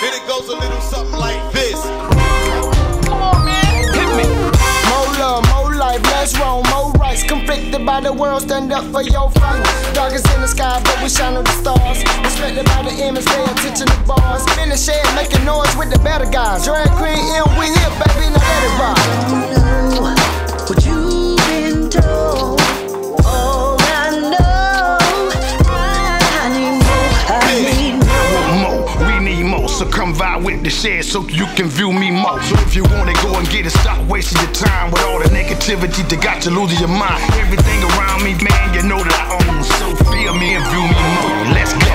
and it goes a little something like this. Come on, man, hit me. More love, more life, less wrong, more rights. Conflicted by the world, stand up for your fight. Darkest in the sky, but we shine on the stars. Respected by the image, pay attention to bars. In the shed, making noise with the better guys. Drag queen, we here, baby, now let it rock. What you've been told, all I know, I need more, I need more. We need more, so come vibe with the shed so you can view me more. So if you want it, go and get it, stop wasting your time with all the negativity that got you losing your mind. Everything around me, man, you know that I own, so feel me and view me more. Let's go.